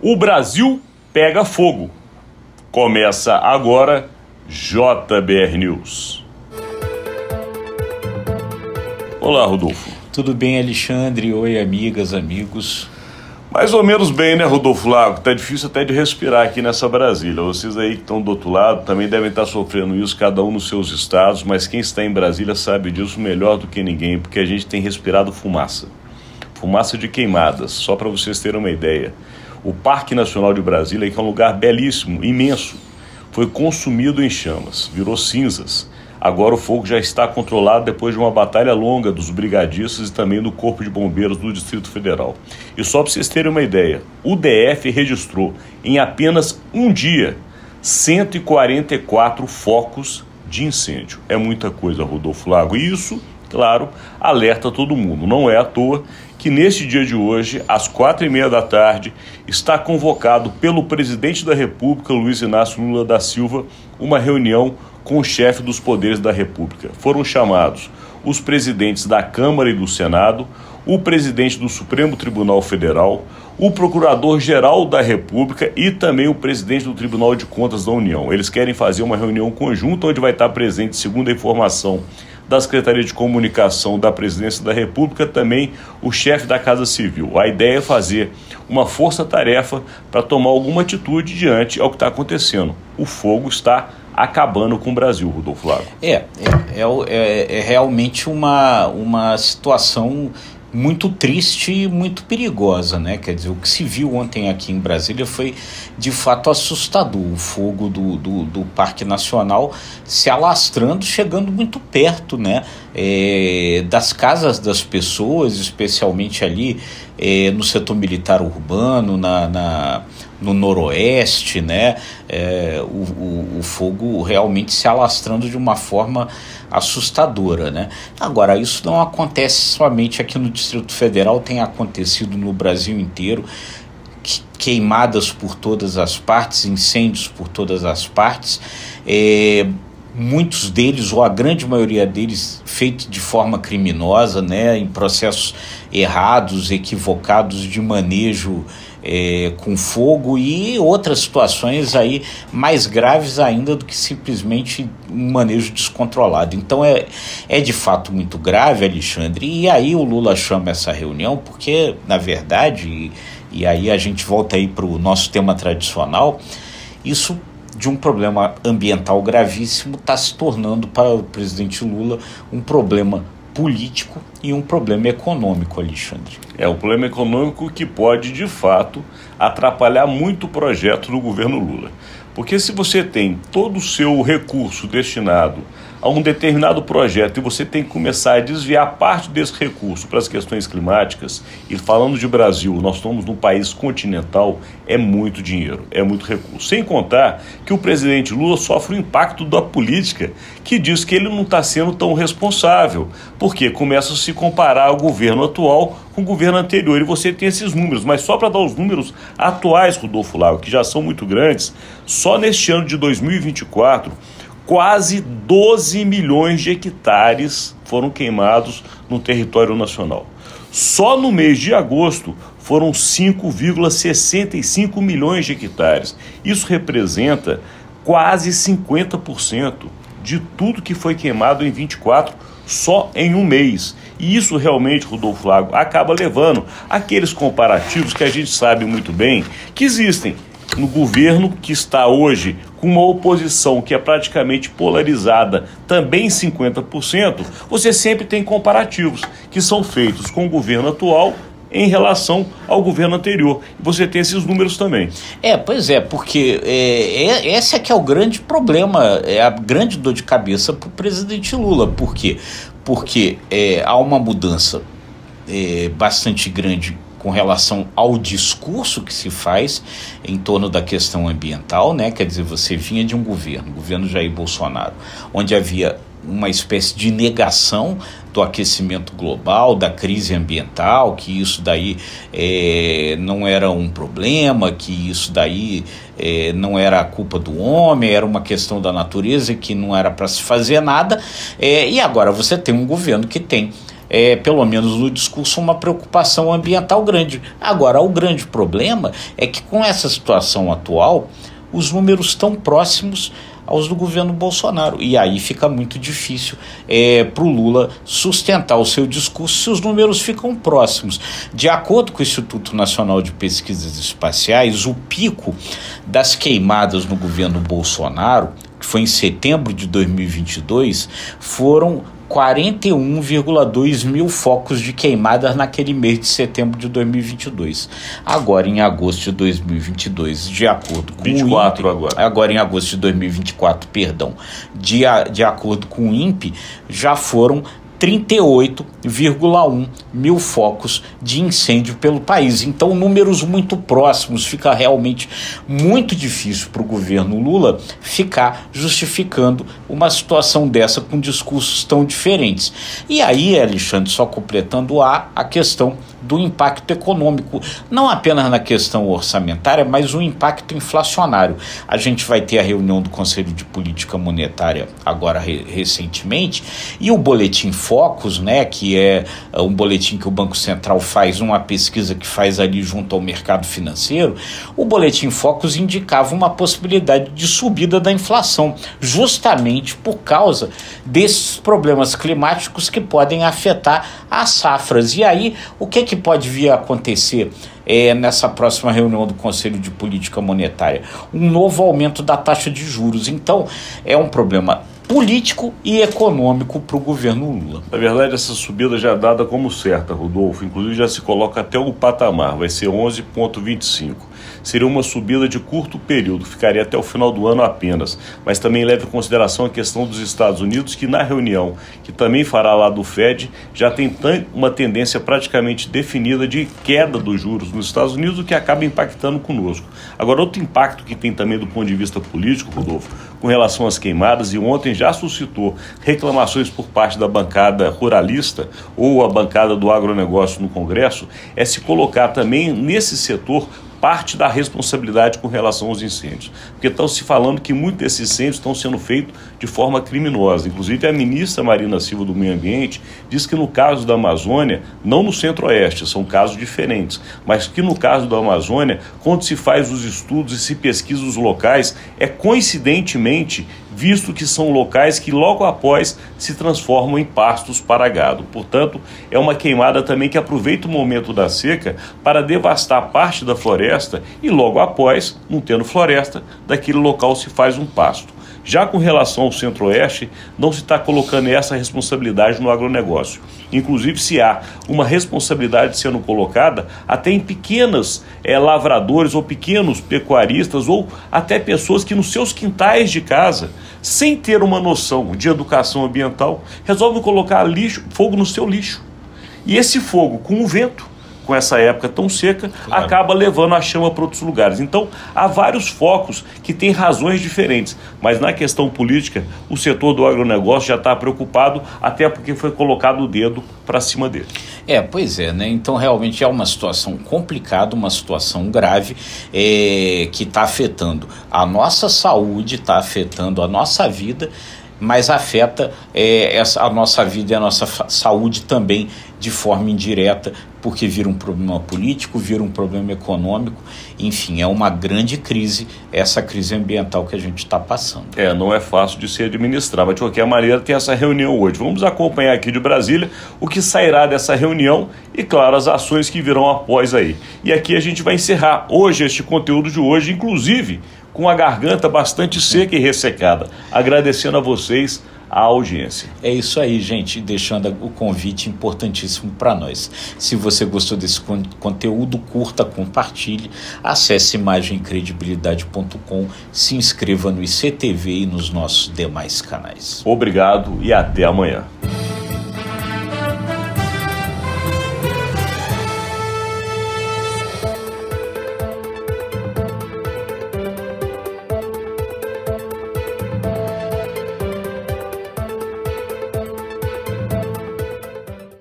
O Brasil pega fogo. Começa agora JBR News. Olá, Rodolfo. Tudo bem, Alexandre? Oi, amigas, amigos. Mais ou menos bem, né, Rodolfo Lago? Tá difícil até de respirar aqui nessa Brasília. Vocês aí que estão do outro lado também devem estar sofrendo isso, cada um nos seus estados, mas quem está em Brasília sabe disso melhor do que ninguém, porque a gente tem respirado fumaça. Fumaça de queimadas, só para vocês terem uma ideia. O Parque Nacional de Brasília, que é um lugar belíssimo, imenso, foi consumido em chamas, virou cinzas. Agora o fogo já está controlado depois de uma batalha longa dos brigadistas e também do Corpo de Bombeiros do Distrito Federal. E só para vocês terem uma ideia, o DF registrou em apenas um dia 144 focos de incêndio. É muita coisa, Rodolfo Lago. E isso, claro, alerta todo mundo. Não é à toa que neste dia de hoje, às 4h30 da tarde, está convocado pelo presidente da República, Luiz Inácio Lula da Silva, uma reunião com o chefe dos poderes da República. Foram chamados os presidentes da Câmara e do Senado, o presidente do Supremo Tribunal Federal, o Procurador-Geral da República e também o presidente do Tribunal de Contas da União. Eles querem fazer uma reunião conjunta onde vai estar presente, segundo a informação da Secretaria de Comunicação da Presidência da República, também o chefe da Casa Civil. A ideia é fazer uma força-tarefa para tomar alguma atitude diante ao que está acontecendo. O fogo está acabando com o Brasil, Rodolfo Lago. É realmente uma situação muito triste e muito perigosa, né? Quer dizer, o que se viu ontem aqui em Brasília foi de fato assustador. O fogo do Parque Nacional se alastrando, chegando muito perto, né? Das casas das pessoas, especialmente ali no setor militar urbano, no noroeste, né? O fogo realmente se alastrando de uma forma assustadora, né? Agora, isso não acontece somente aqui no Distrito Federal, tem acontecido no Brasil inteiro, queimadas por todas as partes, incêndios por todas as partes, muitos deles, ou a grande maioria deles, feitos de forma criminosa, né? Em processos errados, equivocados de manejo com fogo, e outras situações aí mais graves ainda do que simplesmente um manejo descontrolado. Então é de fato muito grave, Alexandre, e aí o Lula chama essa reunião porque, na verdade, e aí a gente volta aí para o nosso tema tradicional, isso de um problema ambiental gravíssimo está se tornando para o presidente Lula um problema político e um problema econômico, Alexandre. Um problema econômico que pode, de fato, atrapalhar muito o projeto do governo Lula. Porque se você tem todo o seu recurso destinado a um determinado projeto e você tem que começar a desviar parte desse recurso para as questões climáticas, e falando de Brasil, nós estamos num país continental, é muito dinheiro, é muito recurso. Sem contar que o presidente Lula sofre o impacto da política, que diz que ele não está sendo tão responsável, porque começa a se comparar o governo atual com o governo anterior, e você tem esses números, mas só para dar os números atuais, Rodolfo Lago, que já são muito grandes, só neste ano de 2024, quase 12 milhões de hectares foram queimados no território nacional. Só no mês de agosto foram 5,65 milhões de hectares. Isso representa quase 50% de tudo que foi queimado em 24, só em um mês. E isso realmente, Rodolfo Lago, acaba levando aqueles comparativos que a gente sabe muito bem que existem no governo que está hoje com uma oposição que é praticamente polarizada, também 50%, você sempre tem comparativos que são feitos com o governo atual em relação ao governo anterior. E você tem esses números também. Pois é, porque esse é que é o grande problema, é a grande dor de cabeça para o presidente Lula. Por quê? Porque há uma mudança bastante grande com relação ao discurso que se faz em torno da questão ambiental, né? Quer dizer, você vinha de um governo Jair Bolsonaro, onde havia uma espécie de negação do aquecimento global, da crise ambiental, que isso daí não era um problema, que isso daí não era a culpa do homem, era uma questão da natureza e que não era para se fazer nada. E agora você tem um governo que tem pelo menos no discurso, uma preocupação ambiental grande. Agora, o grande problema é que com essa situação atual, os números estão próximos aos do governo Bolsonaro. E aí fica muito difícil para o Lula sustentar o seu discurso se os números ficam próximos. De acordo com o Instituto Nacional de Pesquisas Espaciais, o pico das queimadas no governo Bolsonaro, que foi em setembro de 2022, foram 41,2 mil focos de queimadas naquele mês de setembro de 2022. Agora, em agosto de 2022, de acordo com 24 o INPE, agora em agosto de 2024, perdão, de acordo com o INPE, já foram 38,1 mil focos de incêndio pelo país. Então, números muito próximos. Fica realmente muito difícil para o governo Lula ficar justificando uma situação dessa com discursos tão diferentes. E aí, Alexandre, só completando a questão do impacto econômico, não apenas na questão orçamentária, mas o impacto inflacionário. A gente vai ter a reunião do Conselho de Política Monetária agora recentemente, e o Boletim Focus, né, que é um boletim que o Banco Central faz, uma pesquisa que faz ali junto ao mercado financeiro, o Boletim Focus indicava uma possibilidade de subida da inflação, justamente por causa desses problemas climáticos que podem afetar as safras. E aí, o que pode vir a acontecer nessa próxima reunião do Conselho de Política Monetária? Um novo aumento da taxa de juros. Então, é um problema político e econômico para o governo Lula. Na verdade, essa subida já é dada como certa, Rodolfo. Inclusive, já se coloca até o patamar, vai ser 11,25. Seria uma subida de curto período, ficaria até o final do ano apenas, mas também leva em consideração a questão dos Estados Unidos, que na reunião, que também fará lá do Fed, já tem uma tendência praticamente definida de queda dos juros nos Estados Unidos, o que acaba impactando conosco. Agora, outro impacto que tem também do ponto de vista político, Rodolfo, com relação às queimadas, e ontem já suscitou reclamações por parte da bancada ruralista ou a bancada do agronegócio no Congresso, é se colocar também nesse setor parte da responsabilidade com relação aos incêndios. Porque estão se falando que muitos desses incêndios estão sendo feitos de forma criminosa. Inclusive, a ministra Marina Silva do Meio Ambiente diz que no caso da Amazônia, não no Centro-Oeste, são casos diferentes, mas que no caso da Amazônia, quando se faz os estudos e se pesquisa os locais, é coincidentemente visto que são locais que logo após se transformam em pastos para gado. Portanto, é uma queimada também que aproveita o momento da seca para devastar parte da floresta e logo após, não tendo floresta, daquele local se faz um pasto. Já com relação ao Centro-Oeste, não se está colocando essa responsabilidade no agronegócio. Inclusive, se há uma responsabilidade sendo colocada até em pequenos lavradores ou pequenos pecuaristas ou até pessoas que nos seus quintais de casa, sem ter uma noção de educação ambiental, resolvem colocar fogo no seu lixo. E esse fogo, com o vento, com essa época tão seca, claro, acaba levando a chama para outros lugares. Então, há vários focos que têm razões diferentes, mas na questão política, o setor do agronegócio já está preocupado, até porque foi colocado o dedo para cima dele. Pois é, né? Então realmente é uma situação complicada, uma situação grave, que está afetando a nossa saúde, está afetando a nossa vida, mas afeta a nossa vida e a nossa saúde também de forma indireta, porque vira um problema político, vira um problema econômico, enfim, é uma grande crise, essa crise ambiental que a gente está passando. Não é fácil de se administrar, mas de qualquer maneira tem essa reunião hoje. Vamos acompanhar aqui de Brasília o que sairá dessa reunião e, claro, as ações que virão após aí. E aqui a gente vai encerrar hoje este conteúdo de hoje, inclusive com a garganta bastante seca e ressecada, agradecendo a vocês a audiência. É isso aí, gente, deixando o convite importantíssimo para nós. Se você gostou desse conteúdo, curta, compartilhe, acesse imagemcredibilidade.com, se inscreva no ICTV e nos nossos demais canais. Obrigado e até amanhã.